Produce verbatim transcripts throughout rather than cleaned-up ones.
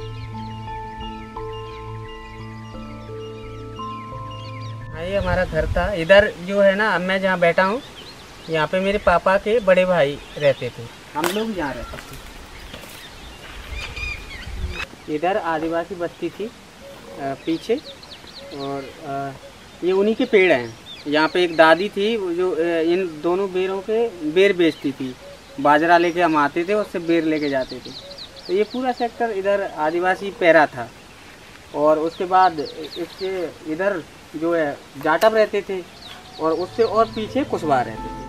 ये हमारा घर था। इधर जो है ना, अब मैं जहाँ बैठा हूँ, यहाँ पे मेरे पापा के बड़े भाई रहते थे। हम लोग यहाँ रहते थे। इधर आदिवासी बस्ती थी पीछे, और ये उन्हीं के पेड़ हैं। यहाँ पे एक दादी थी जो इन दोनों बेरों के बेर बेचती थी। बाजरा लेके हम आते थे, उससे बेर लेके जाते थे। तो ये पूरा सेक्टर इधर आदिवासी पैरा था। और उसके बाद इसके इधर जो है जाटव रहते थे, और उससे और पीछे कुशवाहा रहते थे।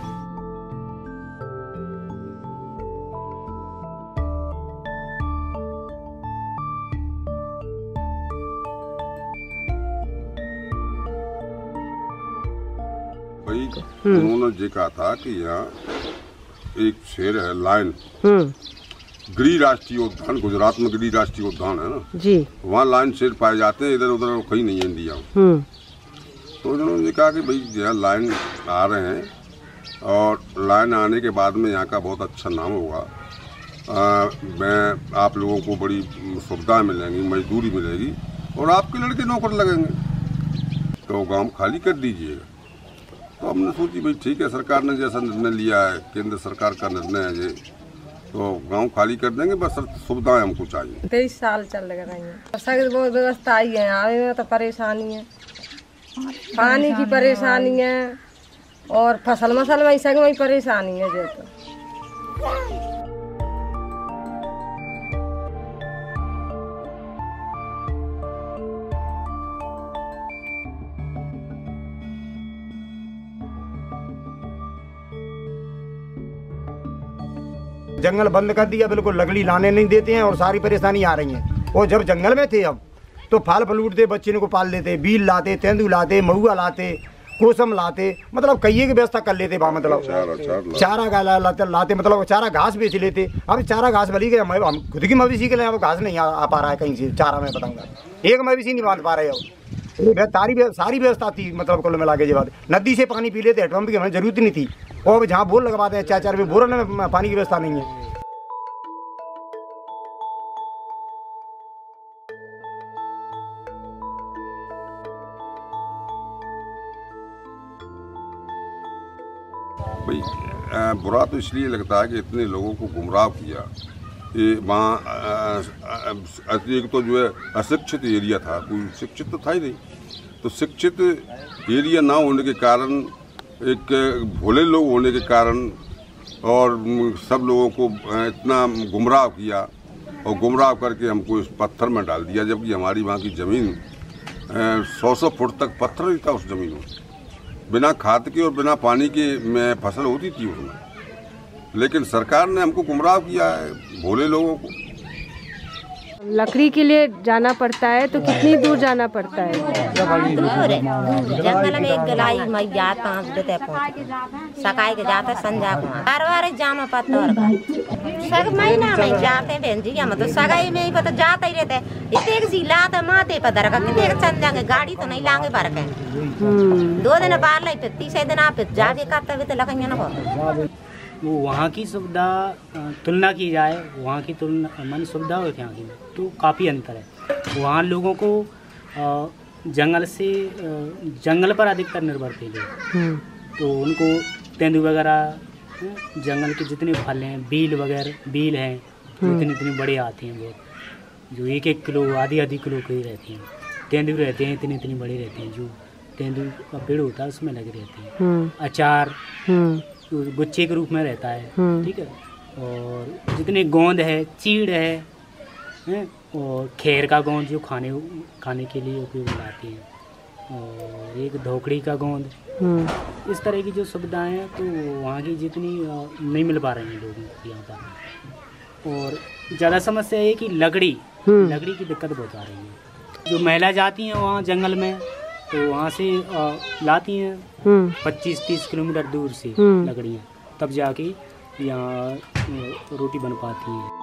भाई उन्होंने ये कहा था कि यहाँ एक शेर है, लायन, गिरी राष्ट्रीय उद्यान, गुजरात में गिरी राष्ट्रीय उद्यान है ना जी, वहाँ लायन शेर पाए जाते हैं। इधर उधर कहीं नहीं है इंडिया में। तो उन्होंने कहा कि भाई यहाँ लायन आ रहे हैं, और लायन आने के बाद में यहाँ का बहुत अच्छा नाम होगा। आ, मैं आप लोगों को बड़ी सुविधाएं मिलेंगी, मजदूरी मिलेगी, और आपके लड़के नौकर लगेंगे, तो गांव खाली कर दीजिएगा। तो हमने सोची भाई ठीक है, सरकार ने जैसा निर्णय लिया है, केंद्र सरकार का निर्णय है ये, तो गांव खाली कर देंगे, बस सुविधाएं हमको चाहिए। तेईस साल चल रही है, सभी बहुत व्यवस्था आई है। आने में तो परेशानी है, पानी की परेशानी है, और फसल मसल में सब में परेशानी है। जो तो जंगल बंद कर दिया, बिल्कुल लकड़ी लाने नहीं देते हैं, और सारी परेशानी आ रही है। और जब जंगल में थे अब तो फल फ्लूट दे, बच्चे को पाल लेते, बील लाते, तेंदू लाते, महुआ लाते, कोसम लाते, मतलब कई की व्यवस्था कर लेते। मतलब चारा चारा लाते, लाते मतलब चारा घास बेच लेते। अब चारा घास भली गया, हम खुद की मवेशी के लिए अब घास नहीं आ, आ पा रहा है कहीं से। चारा में बताऊंगा, एक मवेशी नहीं बांध पा रहे अब। तारी सारी व्यवस्था थी, मतलब कुल मिला के जो बात, नदी से पानी पी लेते, हेडपम्प की हमें जरूरत नहीं थी। और जहाँ बोर लगवाते हैं चार चार में, बोर में पानी की व्यवस्था नहीं है। भाई बुरा तो इसलिए लगता है कि इतने लोगों को गुमराह किया। ये वहाँ एक तो जो है अशिक्षित एरिया था, कोई शिक्षित तो था ही नहीं। तो शिक्षित एरिया ना होने के कारण, एक भोले लोग होने के कारण, और सब लोगों को इतना गुमराह किया, और गुमराह करके हमको इस पत्थर में डाल दिया। जबकि हमारी वहाँ की ज़मीन सौ सौ फुट तक पत्थर ही था उस ज़मीन में। बिना खाद के और बिना पानी के में फसल होती थी उसमें। लेकिन सरकार ने हमको गुमराह किया है, भोले लोगों को। लकड़ी के लिए जाना पड़ता है, तो कितनी दूर जाना पड़ता है? जंगल में एक गलाई मैया पाँच देते सकाई के जाते संजा को बार बार जाना पत्थर सग महीना में जाते बहन जी। हम तो सगाई में ही पता जाते ही रहते। इतने जिलाते माथे पदर का कितने संजा के गाड़ी तो नहीं लांगे भर के दो दिन बाहर लाई, फिर तीसरे दिन आप जाके करते हुए तो लगेंगे ना। हो वो वहाँ की सुविधा तुलना की जाए, वहाँ की तुलना मान सुविधा हो यहाँ की, तो काफ़ी अंतर है। वहाँ लोगों को जंगल से जंगल पर अधिकतर निर्भर थे लोग। तो उनको तेंदू वगैरह, जंगल के जितने फल हैं, बील वगैरह, बील हैं इतनी इतनी बड़े आते हैं बहुत, जो एक एक किलो आधी आधी किलो के ही रहती हैं। तेंदू रहते हैं इतनी इतनी बड़ी रहती हैं, जो तेंदू का पेड़ होता है उसमें लगे रहते हैं। अचार गुच्छे के रूप में रहता है, ठीक है। और जितने गोंद है, चीड़ है, है और खैर का गोंद जो खाने खाने के लिए उपयोग में आती है, और एक धोकड़ी का गोंद, इस तरह की जो सुविधाएं हैं तो वहाँ की जितनी नहीं मिल पा रही हैं लोगों को यहाँ पर। और ज़्यादा समस्या है कि लकड़ी लकड़ी की दिक्कत बहुत आ रही है। जो महिला जाती हैं वहाँ जंगल में, तो वहाँ से आ, लाती हैं पच्चीस तीस किलोमीटर दूर से लकड़ियाँ, तब जाके यहाँ रोटी बन पाती है।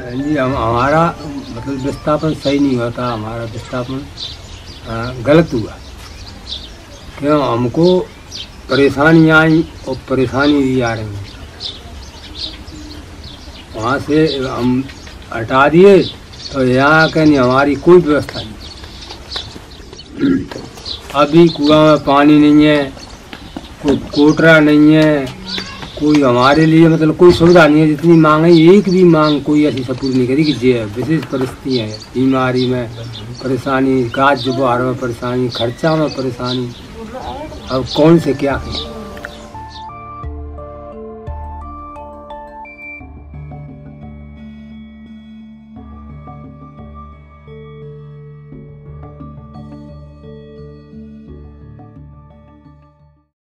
जी हम हमारा मतलब विस्थापन सही नहीं होता, हमारा विस्थापन गलत हुआ क्यों, हमको परेशानी आई और परेशानी भी आ रही है। वहाँ से हम हटा दिए तो यहाँ कहीं हमारी कोई व्यवस्था नहीं। अभी कुआं में पानी नहीं है, कोई कोटरा नहीं है, कोई हमारे लिए मतलब कोई सुविधा नहीं है। जितनी मांग है एक भी मांग कोई ऐसी सपूरी नहीं करी कि जे विशेष परिस्थितियाँ हैं, बीमारी में परेशानी, काज जुबार में परेशानी, खर्चा में परेशानी, अब कौन से क्या करें।